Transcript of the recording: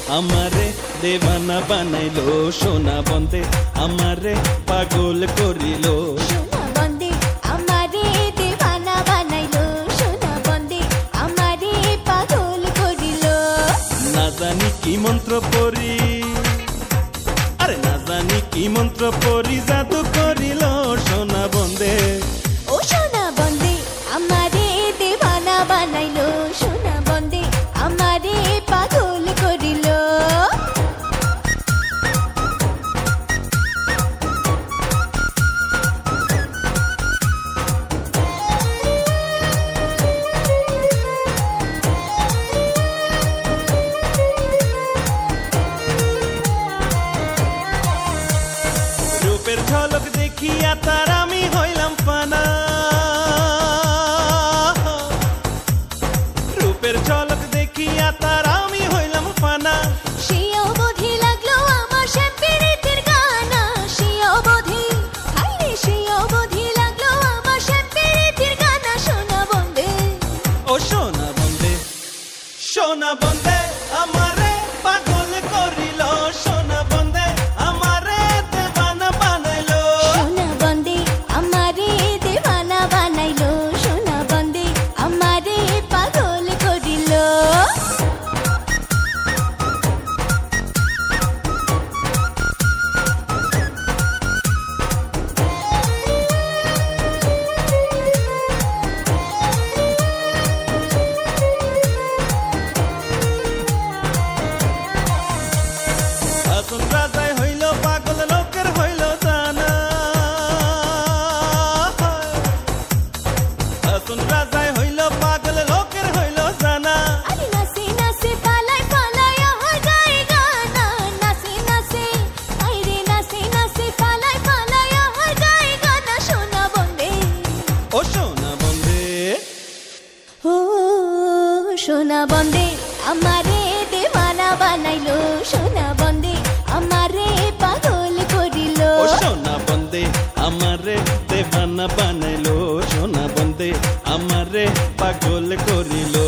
আমারে দেওয়ানা বানাইলো, সোনা বন্দে আমারে পাগল করিলো। সোনা বন্দে আমারে দেওয়ানা বানাইলো, সোনা বন্দে আমারে পাগল করিলো। না জানি কি মন্ত্র পড়ি, আরে না জানি কি মন্ত্র পড়ি জাদু করিল সোনা বন্দে। ও সোনা বন্দে আমারে দেওয়ানা বানাইলো, সোনা বন্দে আমারে পাগল করিলো। রূপের ঝলক দেখিয়া তার আমি হইলাম ফানা, রূপের ঝলক দেখিয়া তার আমি হইলাম ফানা। সে অবধি লাগলো আমার সে প্রীতির গানা, সে অবধি হায়রে সে অবধি লাগলো আমার সে প্রীতির গানা। সোনা বন্দে ও সোনা বন্দে, সোনা বন্দে আমারে পাগল করিল, সোনা বন্দে আমারে দেওয়ানা বানাইলো। সোনা বন্দে আমারে দেওয়ানা বানাইলো, সোনা বন্দে আমারে পাগল করিলো। হাসন রাজাই হইল পাগল লোকের হইল জানা, হাসন রাজাই হইল পাগল লোকের হইল জানা। আরে নাচে নাচে পালাই পালাই আমার গায়ে গানা, নাচে নাচে হায়রে নাচে নাচে পালাই পালাই আমার গায়ে গানা। সোনা বন্দে ও সোনা বন্দে, ও সোনা বন্দে আমারে দেওয়ানা বানাইলো, সোনা বন্দে আমারে পাগল করিলো। ও সোনা বন্দে আমারে দেওয়ানা বানাইলো, সোনা বন্দে আমারে পাগল করিল।